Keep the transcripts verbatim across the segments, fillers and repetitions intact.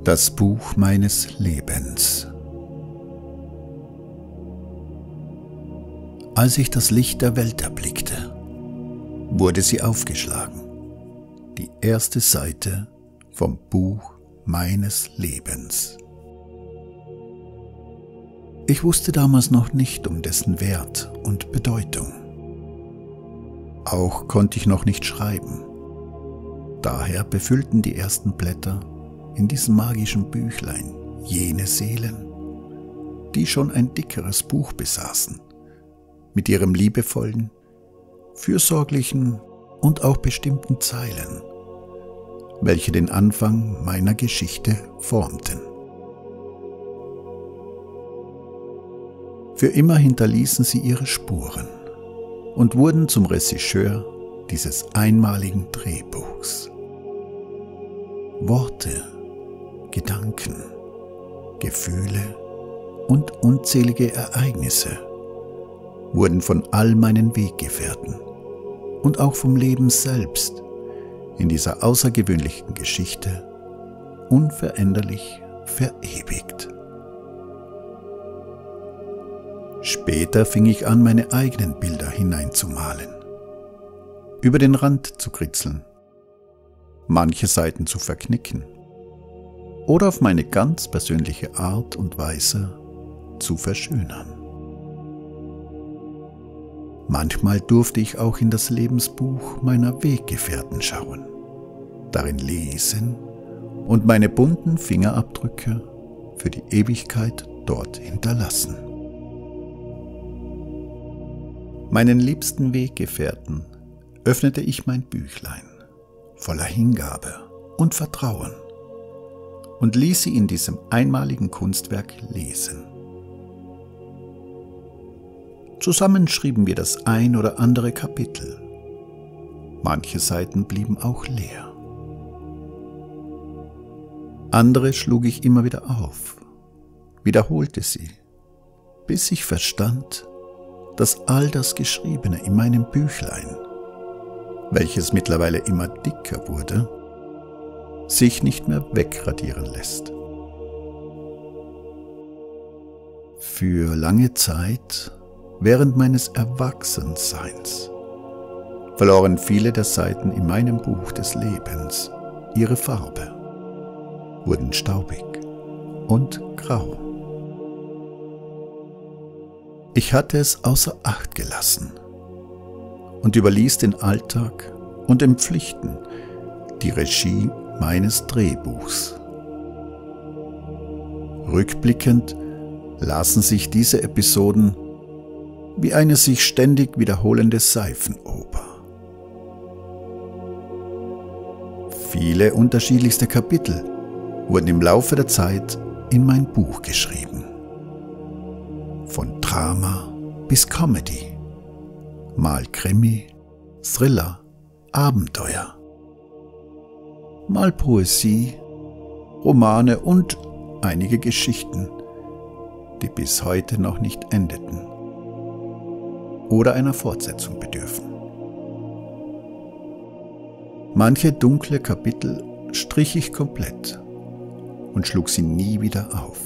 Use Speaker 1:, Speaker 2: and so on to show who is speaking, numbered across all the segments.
Speaker 1: Das Buch meines Lebens. Als ich das Licht der Welt erblickte, wurde sie aufgeschlagen, die erste Seite vom Buch meines Lebens. Ich wusste damals noch nicht um dessen Wert und Bedeutung. Auch konnte ich noch nicht schreiben. Daher befüllten die ersten Blätter in diesem magischen Büchlein jene Seelen, die schon ein dickeres Buch besaßen, mit ihrem liebevollen, fürsorglichen und auch bestimmten Zeilen, welche den Anfang meiner Geschichte formten. Für immer hinterließen sie ihre Spuren und wurden zum Regisseur dieses einmaligen Drehbuchs. Worte, Gedanken, Gefühle und unzählige Ereignisse wurden von all meinen Weggefährten und auch vom Leben selbst in dieser außergewöhnlichen Geschichte unveränderlich verewigt. Später fing ich an, meine eigenen Bilder hineinzumalen, über den Rand zu kritzeln, manche Seiten zu verknicken oder auf meine ganz persönliche Art und Weise zu verschönern. Manchmal durfte ich auch in das Lebensbuch meiner Weggefährten schauen, darin lesen und meine bunten Fingerabdrücke für die Ewigkeit dort hinterlassen. Meinen liebsten Weggefährten öffnete ich mein Büchlein voller Hingabe und Vertrauen und ließ sie in diesem einmaligen Kunstwerk lesen. Zusammen schrieben wir das ein oder andere Kapitel. Manche Seiten blieben auch leer. Andere schlug ich immer wieder auf, wiederholte sie, bis ich verstand, dass all das Geschriebene in meinem Büchlein, welches mittlerweile immer dicker wurde, sich nicht mehr wegradieren lässt. Für lange Zeit, während meines Erwachsenseins, verloren viele der Seiten in meinem Buch des Lebens ihre Farbe, wurden staubig und grau. Ich hatte es außer Acht gelassen und überließ den Alltag und den Pflichten die Regie meines Drehbuchs. Rückblickend lasen sich diese Episoden wie eine sich ständig wiederholende Seifenoper. Viele unterschiedlichste Kapitel wurden im Laufe der Zeit in mein Buch geschrieben. Von Drama bis Comedy, mal Krimi, Thriller, Abenteuer, mal Poesie, Romane und einige Geschichten, die bis heute noch nicht endeten oder einer Fortsetzung bedürfen. Manche dunkle Kapitel strich ich komplett und schlug sie nie wieder auf.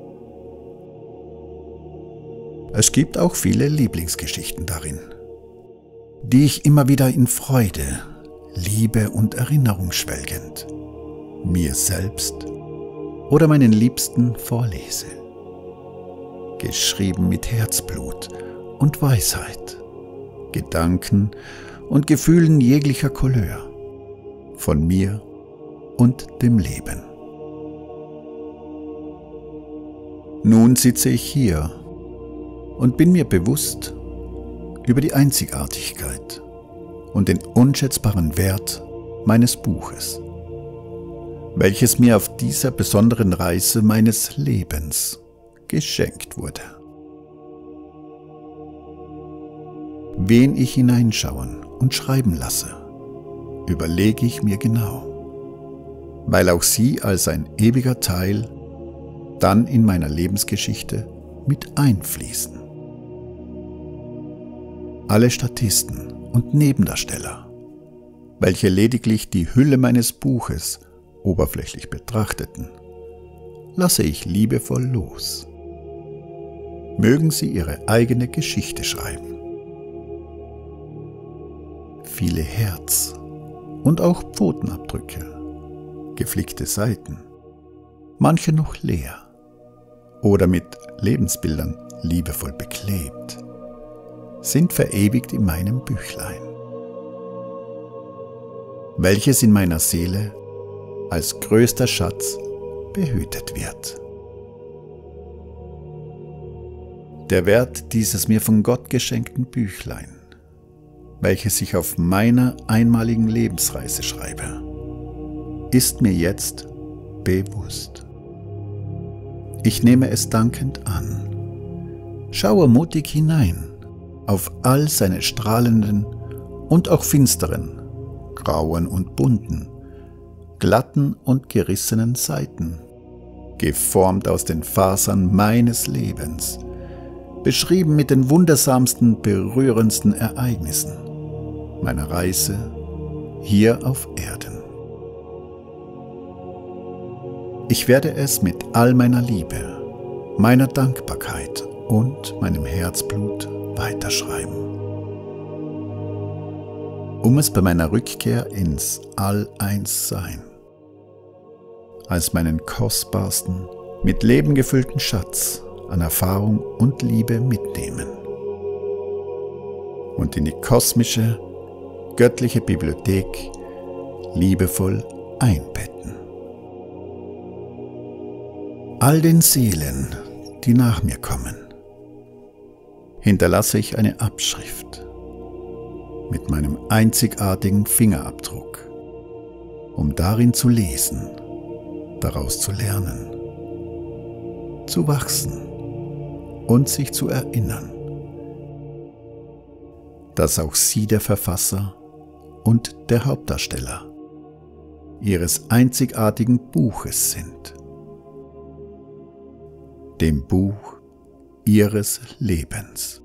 Speaker 1: Es gibt auch viele Lieblingsgeschichten darin, die ich immer wieder in Freude, Liebe und Erinnerung schwelgend mir selbst oder meinen Liebsten vorlese. Geschrieben mit Herzblut und Weisheit, Gedanken und Gefühlen jeglicher Couleur, von mir und dem Leben. Nun sitze ich hier und bin mir bewusst über die Einzigartigkeit und den unschätzbaren Wert meines Buches, welches mir auf dieser besonderen Reise meines Lebens geschenkt wurde. Wen ich hineinschauen und schreiben lasse, überlege ich mir genau, weil auch sie als ein ewiger Teil dann in meiner Lebensgeschichte mit einfließen. Alle Statisten und Nebendarsteller, welche lediglich die Hülle meines Buches oberflächlich betrachteten, lasse ich liebevoll los. Mögen sie ihre eigene Geschichte schreiben. Viele Herz- und auch Pfotenabdrücke, geflickte Seiten, manche noch leer oder mit Lebensbildern liebevoll beklebt, sind verewigt in meinem Büchlein, welches in meiner Seele als größter Schatz behütet wird. Der Wert dieses mir von Gott geschenkten Büchlein, welches ich auf meiner einmaligen Lebensreise schreibe, ist mir jetzt bewusst. Ich nehme es dankend an, schaue mutig hinein auf all seine strahlenden und auch finsteren, grauen und bunten, glatten und gerissenen Seiten, geformt aus den Fasern meines Lebens, beschrieben mit den wundersamsten, berührendsten Ereignissen meiner Reise hier auf Erden. Ich werde es mit all meiner Liebe, meiner Dankbarkeit und meinem Herzblut weiterschreiben, um es bei meiner Rückkehr ins All-Eins-Sein als meinen kostbarsten, mit Leben gefüllten Schatz an Erfahrung und Liebe mitnehmen und in die kosmische, göttliche Bibliothek liebevoll einbetten. All den Seelen, die nach mir kommen, hinterlasse ich eine Abschrift mit meinem einzigartigen Fingerabdruck, um darin zu lesen, daraus zu lernen, zu wachsen und sich zu erinnern, dass auch Sie der Verfasser und der Hauptdarsteller Ihres einzigartigen Buches sind, dem Buch Ihres Lebens.